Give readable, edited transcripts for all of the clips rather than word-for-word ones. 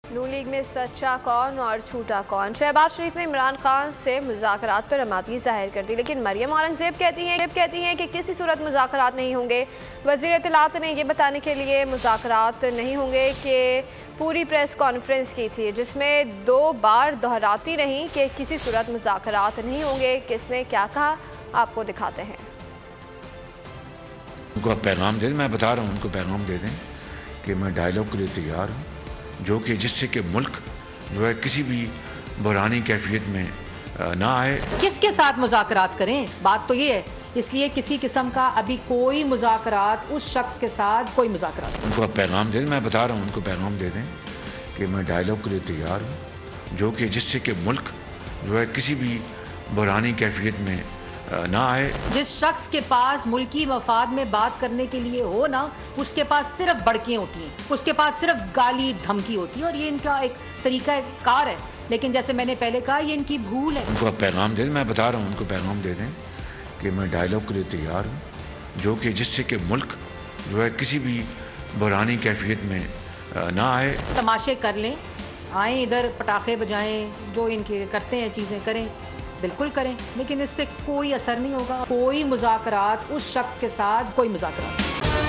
नून league में सच्चा कौन और झूठा कौन। शहबाज शरीफ ने इमरान खान से मुज़ाकरात पर आमादगी जाहिर कर दी, लेकिन मरियम औरंगज़ेब कहती हैं कि किसी सूरत मुज़ाकरात नहीं होंगे। वज़ीर इत्तलात ने यह बताने के लिए मुज़ाकरात नहीं होंगे कि पूरी प्रेस कॉन्फ्रेंस की थी, जिसमें 2 बार दोहराती रहीं कि किसी सूरत मुज़ाकरात नहीं होंगे। किसने क्या कहा, आपको दिखाते हैं। उनको पैगाम दे दें, मैं बता रहा हूँ, उनको पैगाम दे दें कि मैं डायलॉग के लिए तैयार हूँ, जो कि जिससे कि मुल्क जो है किसी भी बुरानी कैफियत में ना आए। किसके साथ मुज़ाकरात करें, बात तो ये है। इसलिए किसी किस्म का अभी कोई मुज़ाकरात, उस शख्स के साथ कोई मुज़ाकरात। उनको पैगाम दे दें, मैं बता रहा हूँ, उनको पैगाम दे दें कि मैं डायलॉग के लिए तैयार हूँ, जो कि जिससे कि मुल्क जो है किसी भी बुरानी कैफियत में ना आए। जिस शख्स के पास मुल्की मफाद में बात करने के लिए हो ना, उसके पास सिर्फ बड़कियाँ होती हैं, उसके पास सिर्फ गाली धमकी होती है, और ये इनका एक तरीका कार है। लेकिन जैसे मैंने पहले कहा, ये इनकी भूल है। उनको पैगाम दे दें, मैं बता रहा हूँ, उनको पैगाम दे दें कि मैं डायलॉग के लिए तैयार हूँ, जो कि जिससे कि मुल्क जो है किसी भी बुरानी कैफियत में ना आए। तमाशे कर लें, आए इधर पटाखे बजाएं, जो इनके करते हैं चीज़ें करें, बिल्कुल करें, लेकिन इससे कोई असर नहीं होगा। कोई मुज़ाकरात, उस शख्स के साथ कोई मुज़ाकरात।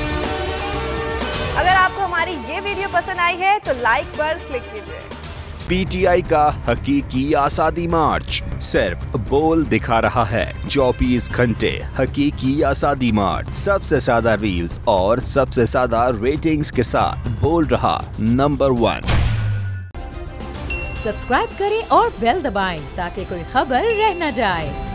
अगर आपको हमारी ये वीडियो पसंद आई है तो लाइक पर क्लिक कीजिए। PTI का हकीकी आज़ादी मार्च सिर्फ बोल दिखा रहा है। 24 घंटे हकीकी आज़ादी मार्च, सबसे ज्यादा रील्स और सबसे ज्यादा रेटिंग्स के साथ बोल रहा नंबर 1। सब्सक्राइब करें और बेल दबाएं ताकि कोई खबर रह न जाए।